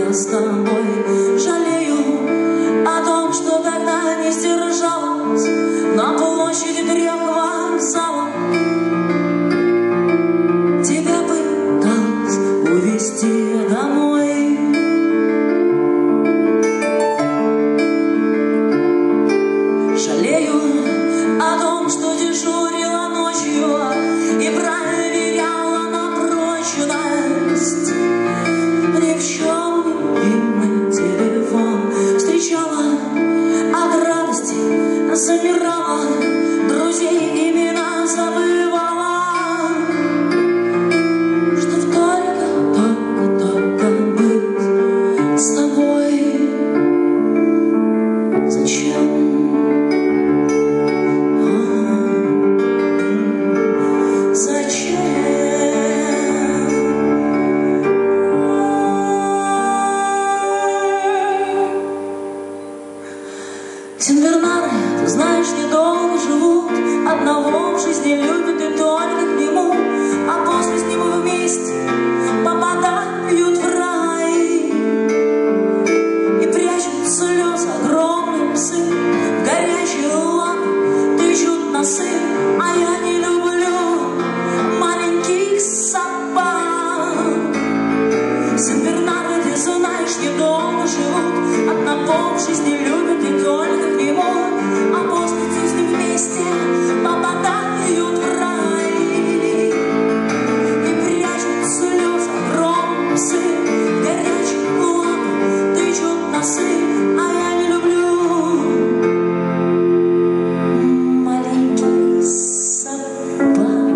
я с тобой. Жалею о том, что тогда не сдержалась на площади 3 вокзалов. Тебя пыталась увезти домой. Жалею о том, что дежурила ночью и проверяла на прочность ни в чем не видный телефон. Встречала от радости, замирала, друзей имена забывала, чтоб только быть с тобой. Зачем? Сен-Бернары, ты знаешь, недолго живут, одного в жизни любят и только к нему, а после с ним вместе попадают в рай и прячут слезы огромные псы, в горячие лапы тычут носы, а я не люблю маленьких собак. Сен-Бернары, ты знаешь, недолго живут, одного в жизни любят и только к нему, а после с ним вместе попадают в рай и прячут слезы огромные псы, в горячие лапы тычут носы, а я не люблю маленьких собак.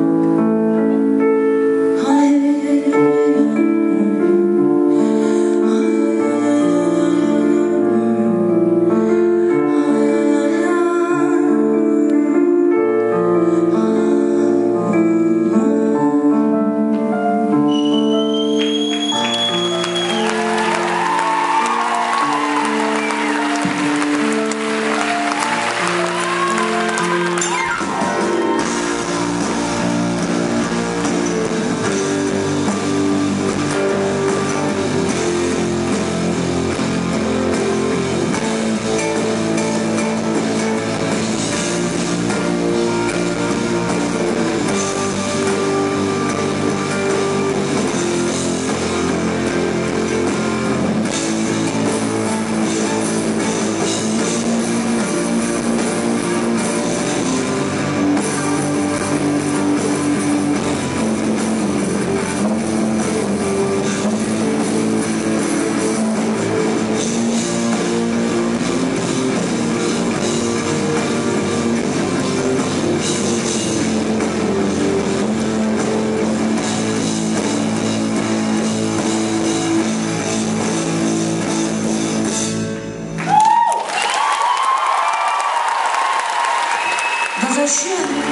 Зачем?